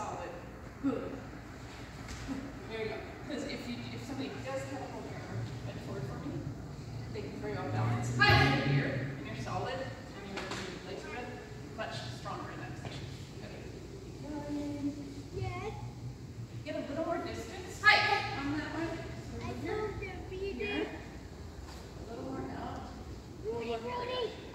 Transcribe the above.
solid. Good. There you go. Because if somebody does have a whole hammer, bend forward for me, they can throw you off balance. Hi, here, and you're solid, and you're going to place your head much stronger in that position. Okay. Yes. Get a little more distance. Hi. On that one. So I here. told you, Peter. A little more out. Mommy,